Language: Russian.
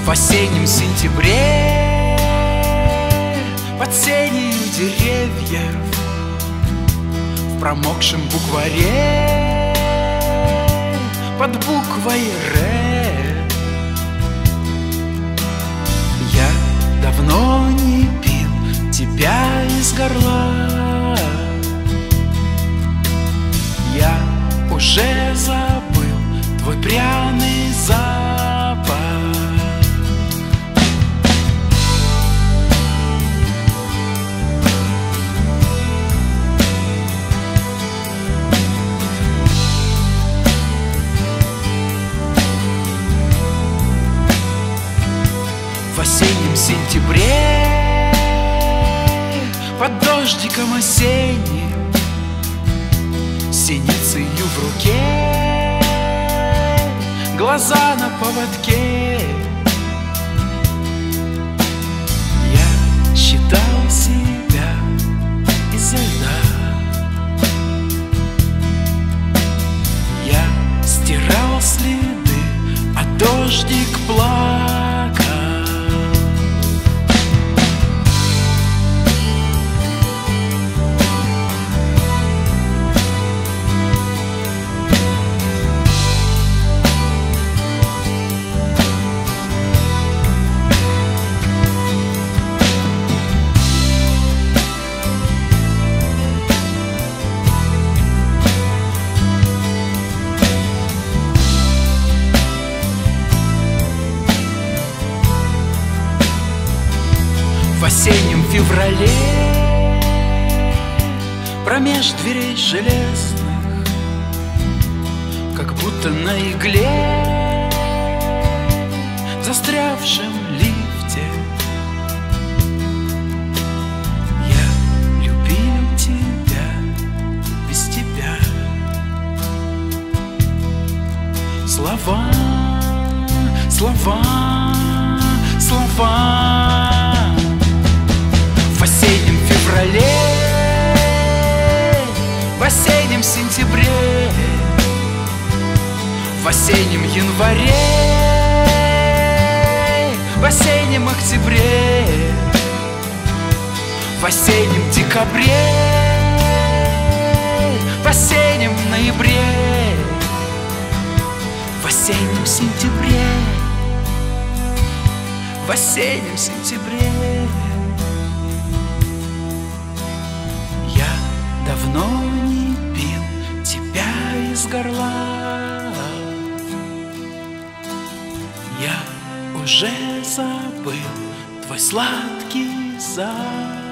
В осеннем сентябре, под сенью деревьев, в промокшем букваре, под буквой «Р». Я давно не пил тебя из горла, я уже забыл твой пряный запах. В осеннем сентябре, под дождиком осенним, синицею в руке, глаза на поводке, я считал себя изо льда. Я стирал следы, а дождик плакал. В осеннем феврале, промеж дверей железных, как будто на игле, в застрявшем лифте, я любил тебя без тебя. Слова, слова, слова. В осеннем феврале, в осеннем сентябре, в осеннем январе, в осеннем октябре, в осеннем декабре, в осеннем ноябре, в осеннем сентябре, в осеннем сентябре. Давно не пил тебя из горла, я уже забыл твой сладкий запах.